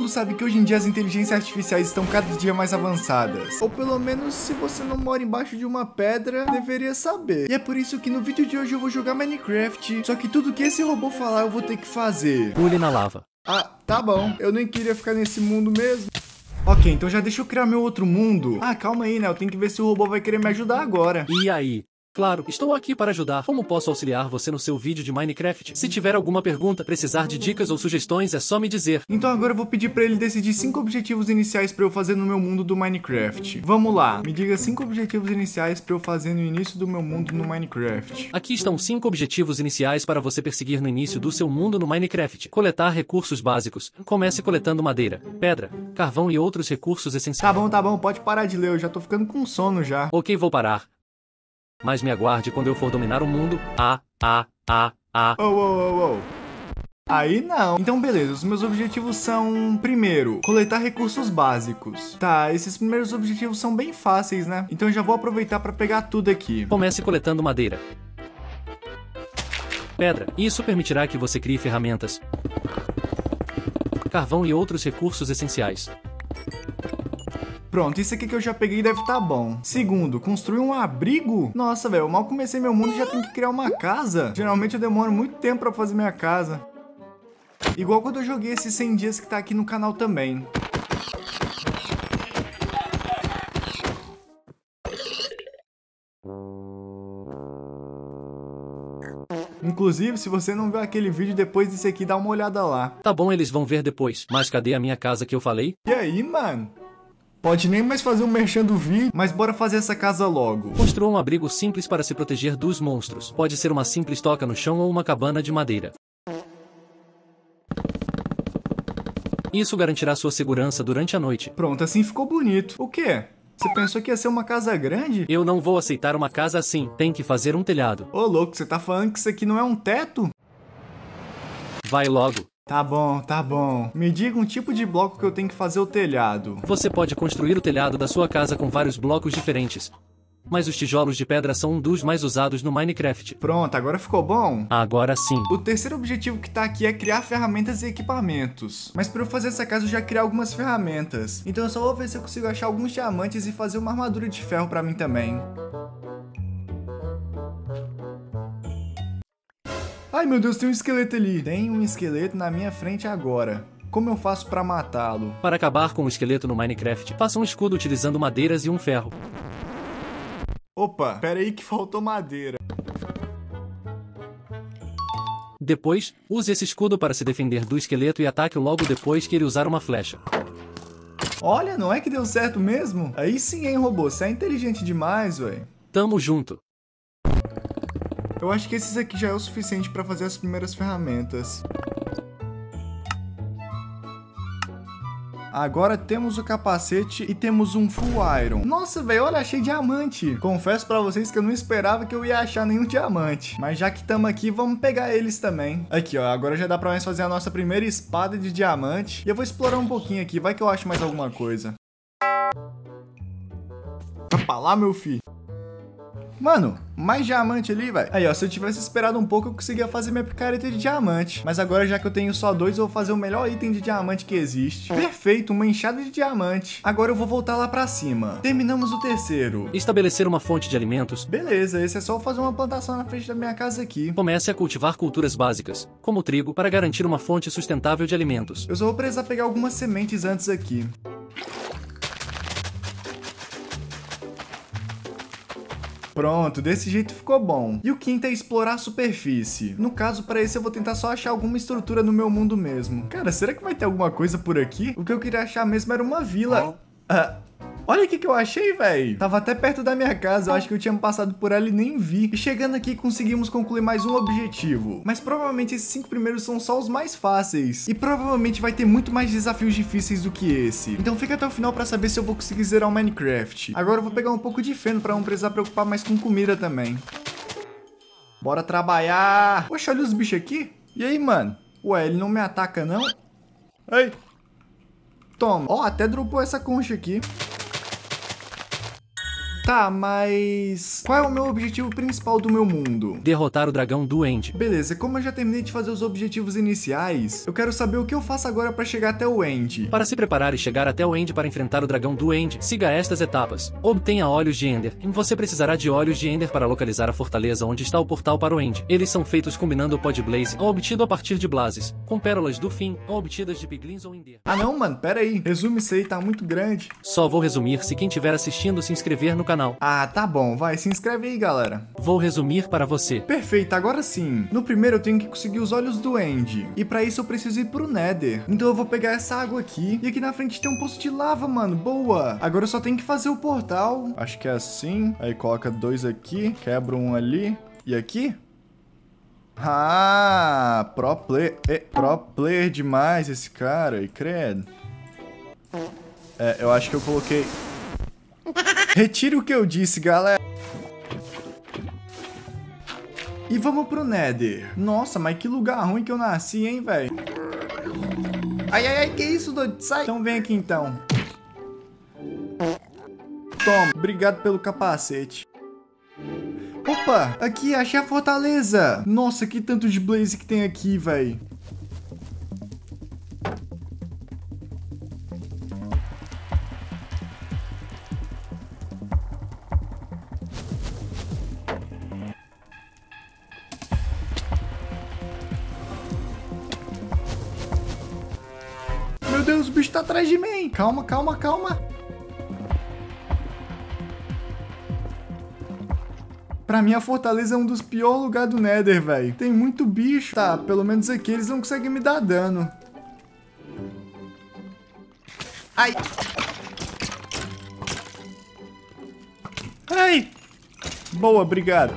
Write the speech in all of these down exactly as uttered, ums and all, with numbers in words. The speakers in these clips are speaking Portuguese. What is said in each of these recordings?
mundo sabe que hoje em dia as inteligências artificiais estão cada dia mais avançadas. Ou pelo menos, se você não mora embaixo de uma pedra, deveria saber. E é por isso que no vídeo de hoje eu vou jogar Minecraft. Só que tudo que esse robô falar eu vou ter que fazer. Pule na lava. Ah, tá bom. Eu nem queria ficar nesse mundo mesmo. Ok, então já deixa eu criar meu outro mundo. Ah, calma aí, né? Eu tenho que ver se o robô vai querer me ajudar agora. E aí? Claro, estou aqui para ajudar. Como posso auxiliar você no seu vídeo de Minecraft? Se tiver alguma pergunta, precisar de dicas ou sugestões, é só me dizer. Então agora eu vou pedir pra ele decidir cinco objetivos iniciais pra eu fazer no meu mundo do Minecraft. Vamos lá, me diga cinco objetivos iniciais pra eu fazer no início do meu mundo no Minecraft. Aqui estão cinco objetivos iniciais para você perseguir no início do seu mundo no Minecraft. Coletar recursos básicos. Comece coletando madeira, pedra, carvão e outros recursos essenciais. Tá bom, tá bom, pode parar de ler, eu já tô ficando com sono já. Ok, vou parar. Mas me aguarde quando eu for dominar o mundo. Ah, ah, ah, ah. Oh, oh, oh, oh. Aí não. Então beleza, os meus objetivos são, primeiro, coletar recursos básicos. Tá, esses primeiros objetivos são bem fáceis, né? Então eu já vou aproveitar pra pegar tudo aqui. Comece coletando madeira, pedra. Isso permitirá que você crie ferramentas, carvão e outros recursos essenciais. Pronto, isso aqui que eu já peguei deve estar bom. Segundo, construir um abrigo? Nossa, velho, eu mal comecei meu mundo e já tenho que criar uma casa. Geralmente eu demoro muito tempo pra fazer minha casa. Igual quando eu joguei esses cem dias que tá aqui no canal também. Inclusive, se você não viu aquele vídeo depois desse aqui, dá uma olhada lá. Tá bom, eles vão ver depois. Mas cadê a minha casa que eu falei? E aí, mano? Pode nem mais fazer um merchan do vídeo, mas bora fazer essa casa logo. Construa um abrigo simples para se proteger dos monstros. Pode ser uma simples toca no chão ou uma cabana de madeira. Isso garantirá sua segurança durante a noite. Pronto, assim ficou bonito. O quê? Você pensou que ia ser uma casa grande? Eu não vou aceitar uma casa assim. Tem que fazer um telhado. Ô louco, você tá falando que isso aqui não é um teto? Vai logo. Tá bom, tá bom. Me diga um tipo de bloco que eu tenho que fazer o telhado. Você pode construir o telhado da sua casa com vários blocos diferentes. Mas os tijolos de pedra são um dos mais usados no Minecraft. Pronto, agora ficou bom? Agora sim. O terceiro objetivo que tá aqui é criar ferramentas e equipamentos. Mas para eu fazer essa casa eu já criei algumas ferramentas. Então eu só vou ver se eu consigo achar alguns diamantes e fazer uma armadura de ferro pra mim também. Ai meu Deus, tem um esqueleto ali. Tem um esqueleto na minha frente agora. Como eu faço pra matá-lo? Para acabar com o esqueleto no Minecraft, faça um escudo utilizando madeiras e um ferro. Opa, pera aí que faltou madeira. Depois, use esse escudo para se defender do esqueleto e ataque logo depois que ele usar uma flecha. Olha, não é que deu certo mesmo? Aí sim, hein, robô, você é inteligente demais, velho. Tamo junto. Eu acho que esses aqui já é o suficiente pra fazer as primeiras ferramentas. Agora temos o capacete e temos um full iron. Nossa, velho, olha, achei diamante. Confesso pra vocês que eu não esperava que eu ia achar nenhum diamante. Mas já que estamos aqui, vamos pegar eles também. Aqui, ó, agora já dá pra nós fazer a nossa primeira espada de diamante. E eu vou explorar um pouquinho aqui, vai que eu acho mais alguma coisa. Vai pra lá, meu filho. Mano, mais diamante ali, velho. Aí, ó, se eu tivesse esperado um pouco, eu conseguia fazer minha picareta de diamante. Mas agora, já que eu tenho só dois, eu vou fazer o melhor item de diamante que existe. Perfeito, uma enxada de diamante. Agora eu vou voltar lá pra cima. Terminamos o terceiro. Estabelecer uma fonte de alimentos. Beleza, esse é só fazer uma plantação na frente da minha casa aqui. Comece a cultivar culturas básicas, como trigo, para garantir uma fonte sustentável de alimentos. Eu só vou precisar pegar algumas sementes antes aqui. Pronto, desse jeito ficou bom. E o quinto é explorar a superfície. No caso, para esse eu vou tentar só achar alguma estrutura no meu mundo mesmo. Cara, será que vai ter alguma coisa por aqui? O que eu queria achar mesmo era uma vila. Ah, olha o que que eu achei, velho. Tava até perto da minha casa, eu acho que eu tinha passado por ela e nem vi. E chegando aqui, conseguimos concluir mais um objetivo. Mas provavelmente esses cinco primeiros são só os mais fáceis. E provavelmente vai ter muito mais desafios difíceis do que esse. Então fica até o final pra saber se eu vou conseguir zerar o Minecraft. Agora eu vou pegar um pouco de feno pra não precisar preocupar mais com comida também. Bora trabalhar. Poxa, olha os bichos aqui. E aí, mano? Ué, ele não me ataca, não? Ei. Toma. Ó, até dropou essa concha aqui. Tá, mas... qual é o meu objetivo principal do meu mundo? Derrotar o dragão do End. Beleza, como eu já terminei de fazer os objetivos iniciais, eu quero saber o que eu faço agora pra chegar até o End. Para se preparar e chegar até o End para enfrentar o dragão do End, siga estas etapas. Obtenha olhos de Ender. Você precisará de olhos de Ender para localizar a fortaleza onde está o portal para o End. Eles são feitos combinando o Pod Blaze, obtido a partir de Blazes, com pérolas do fim, obtidas de Piglins ou Ender. Ah não, mano, pera aí. Resume isso aí, tá muito grande. Só vou resumir se quem estiver assistindo se inscrever no canal. Ah, tá bom, vai, se inscreve aí, galera. Vou resumir para você. Perfeito, agora sim. No primeiro eu tenho que conseguir os olhos do End. E pra isso eu preciso ir pro Nether. Então eu vou pegar essa água aqui. E aqui na frente tem um poço de lava, mano. Boa. Agora eu só tenho que fazer o portal. Acho que é assim. Aí coloca dois aqui. Quebra um ali. E aqui? Ah, pro player. É, pro player demais esse cara. E credo. É, eu acho que eu coloquei... Retire o que eu disse, galera. E vamos pro Nether. Nossa, mas que lugar ruim que eu nasci, hein, velho. Ai, ai, ai, que isso, doido? Sai. Então vem aqui, então. Toma, obrigado pelo capacete. Opa, aqui, achei a fortaleza. Nossa, que tanto de blaze que tem aqui, velho. Meu Deus, o bicho tá atrás de mim. Calma, calma, calma. Pra mim, a fortaleza é um dos piores lugares do Nether, velho. Tem muito bicho. Tá, pelo menos aqui eles não conseguem me dar dano. Ai. Ai. Boa, obrigado.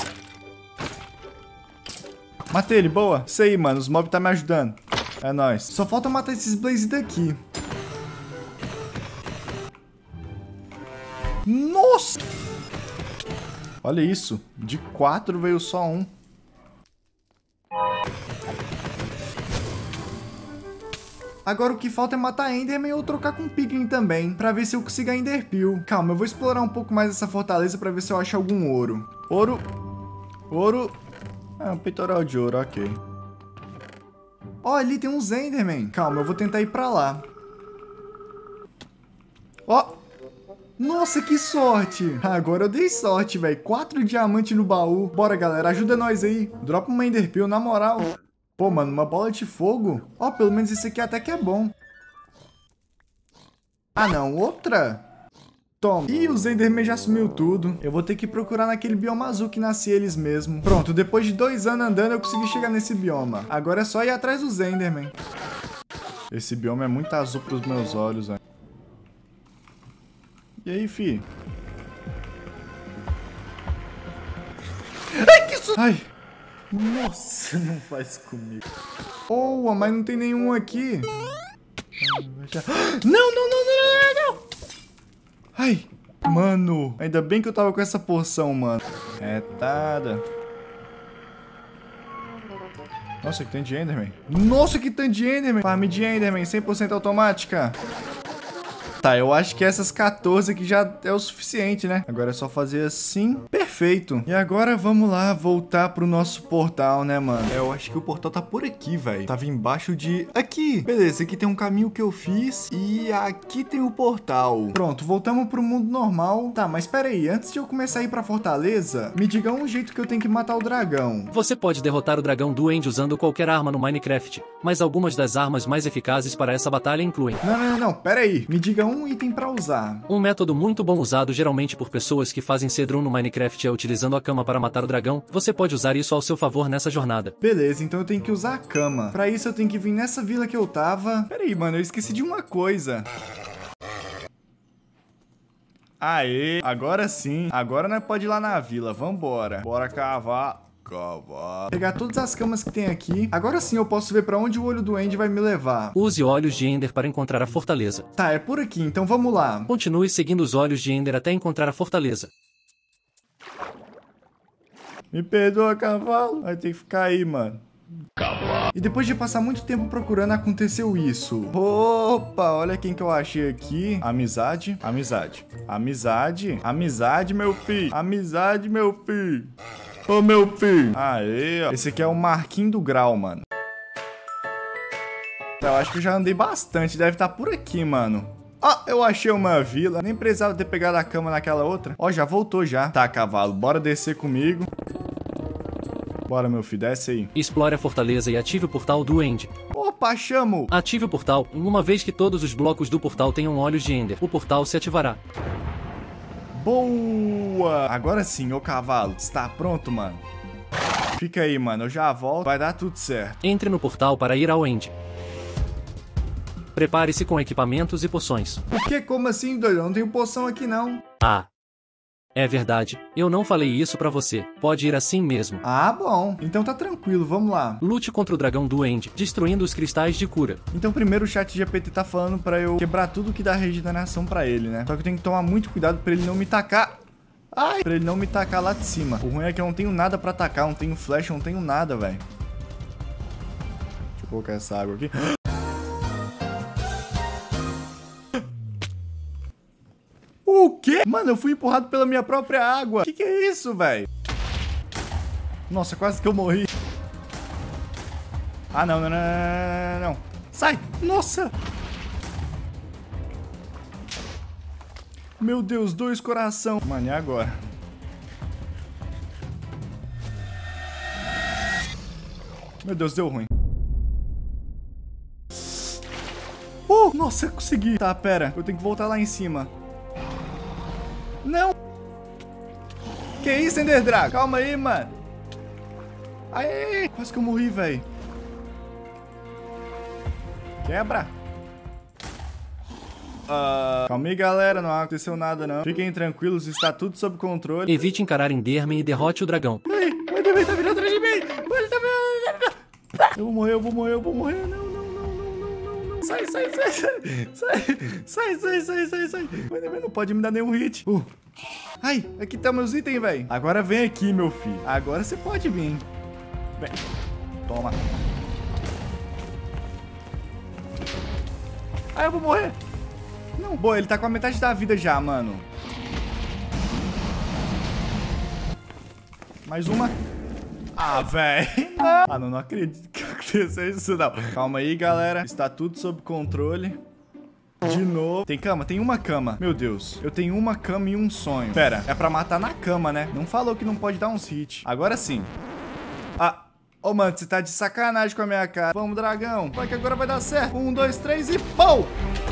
Matei ele, boa. Isso aí, mano. Os mobs tá me ajudando. É nóis. Só falta matar esses blaze daqui. Nossa! Olha isso. De quatro veio só um. Agora o que falta é matar Enderman ou trocar com Piglin também, pra ver se eu consigo a Ender Pearl. Calma, eu vou explorar um pouco mais essa fortaleza pra ver se eu acho algum ouro. Ouro. Ouro. Ah, um peitoral de ouro, ok. Ó, ali tem uns Enderman. Calma, eu vou tentar ir pra lá. Ó. Nossa, que sorte. Agora eu dei sorte, velho. Quatro diamantes no baú. Bora, galera. Ajuda nós aí. Dropa uma Ender Pearl, na moral. Pô, mano, uma bola de fogo. Ó, pelo menos esse aqui até que é bom. Ah, não. Outra? Toma. Ih, os Enderman já sumiu tudo. Eu vou ter que procurar naquele bioma azul que nasci eles mesmo. Pronto, depois de dois anos andando, eu consegui chegar nesse bioma. Agora é só ir atrás dos Enderman. Esse bioma é muito azul pros meus olhos, velho. E aí, fi? Ai, que su... Ai. Nossa, não faz comigo. Boa, mas não tem nenhum aqui. Não, não, não, não, não, não. Ai, mano. Ainda bem que eu tava com essa poção, mano. Retada. Nossa, que tanto de Enderman. Nossa, que tanto de Enderman. Farm de Enderman, cem por cento automática. Tá, eu acho que essas quatorze aqui já é o suficiente, né? Agora é só fazer assim. Perfeito. E agora vamos lá voltar pro nosso portal, né, mano? É, eu acho que o portal tá por aqui, velho. Tava embaixo de... Aqui. Beleza, aqui tem um caminho que eu fiz. E aqui tem o portal. Pronto, voltamos pro mundo normal. Tá, mas pera aí. Antes de eu começar a ir pra fortaleza, me diga um jeito que eu tenho que matar o dragão. Você pode derrotar o dragão do End usando qualquer arma no Minecraft, mas algumas das armas mais eficazes para essa batalha incluem... Não, não, não, não. Pera aí. Me diga um item pra usar. Um método muito bom usado geralmente por pessoas que fazem cedrun no Minecraft é utilizando a cama para matar o dragão. Você pode usar isso ao seu favor nessa jornada. Beleza, então eu tenho que usar a cama. Pra isso eu tenho que vir nessa vila que eu tava. Pera aí, mano, eu esqueci de uma coisa. Aê, agora sim. Agora nós pode ir lá na vila, vambora. Bora cavar. Cavar. Pegar todas as camas que tem aqui. Agora sim eu posso ver pra onde o olho do End vai me levar. Use olhos de Ender para encontrar a fortaleza. Tá, é por aqui, então vamos lá. Continue seguindo os olhos de Ender até encontrar a fortaleza. Me perdoa, cavalo. Vai ter que ficar aí, mano. E depois de passar muito tempo procurando, aconteceu isso. Opa, olha quem que eu achei aqui. Amizade, amizade, amizade, amizade, meu filho. Amizade, meu filho. Ô, meu filho. Aê, ó. Esse aqui é o Marquinho do Grau, mano. Eu acho que eu já andei bastante. Deve estar por aqui, mano. Ó, eu achei uma vila. Nem precisava ter pegado a cama naquela outra. Ó, já voltou já. Tá, cavalo, bora descer comigo. Bora, meu filho, desce aí. Explore a fortaleza e ative o portal do End. Opa, chamo! Ative o portal, e uma vez que todos os blocos do portal tenham olhos de Ender, o portal se ativará. Boa! Agora sim, ô cavalo. Está pronto, mano? Fica aí, mano. Eu já volto. Vai dar tudo certo. Entre no portal para ir ao End. Prepare-se com equipamentos e poções. O que? Como assim, doido? Eu não tenho poção aqui, não. Ah. É verdade, eu não falei isso pra você, pode ir assim mesmo. Ah, bom. Então tá tranquilo, vamos lá. Lute contra o dragão do End, destruindo os cristais de cura. Então primeiro o chat G P T tá falando pra eu quebrar tudo que dá regeneração pra ele, né? Só que eu tenho que tomar muito cuidado pra ele não me tacar. Ai, pra ele não me tacar lá de cima. O ruim é que eu não tenho nada pra atacar, não tenho flash, não tenho nada, velho. Deixa eu colocar essa água aqui. O quê? Mano, eu fui empurrado pela minha própria água. Que que é isso, velho? Nossa, quase que eu morri. Ah, não, não, não, não, não, não. Sai! Nossa! Meu Deus, dois coração. Mano, e agora? Meu Deus, deu ruim. Uh, nossa, eu consegui. Tá, pera. Eu tenho que voltar lá em cima. Não! Que isso, Ender Dragon? Calma aí, mano. Aê! Quase que eu morri, velho. Quebra! Uh, calma aí, galera. Não aconteceu nada, não. Fiquem tranquilos, está tudo sob controle. Evite encarar Enderman e derrote o dragão. Ai, o Enderman tá vindo atrás de mim! Ele tá vindo... Eu vou morrer, eu vou morrer, eu vou morrer. Não, não, não, não, não, não, não. Sai, sai, sai, sai. Sai, sai, sai, sai, sai. O Enderman não pode me dar nenhum hit. Uh. Ai, aqui tá meus itens, velho. Agora vem aqui, meu filho. Agora você pode vir. Vem. Toma. Ai, eu vou morrer. Não, boa, ele tá com a metade da vida já, mano. Mais uma. Ah, velho. Ah, não, não acredito que aconteceu isso, não. Calma aí, galera. Está tudo sob controle. De novo. Tem cama? Tem uma cama. Meu Deus. Eu tenho uma cama e um sonho. Pera, é pra matar na cama, né? Não falou que não pode dar uns hits. Agora sim. Ah. Ô, oh, mano, você tá de sacanagem com a minha cara. Vamos, dragão. Vai que agora vai dar certo. Um, dois, três e... Pou!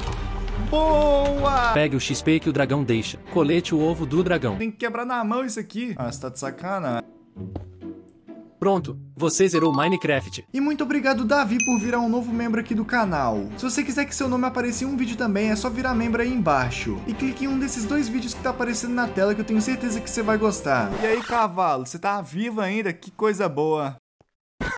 Boa! Pegue o X P que o dragão deixa. Colete o ovo do dragão. Tem que quebrar na mão isso aqui. Ah, você tá de sacanagem. Pronto, você zerou Minecraft. E muito obrigado, Davi, por virar um novo membro aqui do canal. Se você quiser que seu nome apareça em um vídeo também, é só virar membro aí embaixo. E clique em um desses dois vídeos que tá aparecendo na tela, que eu tenho certeza que você vai gostar. E aí, cavalo, você tá vivo ainda? Que coisa boa.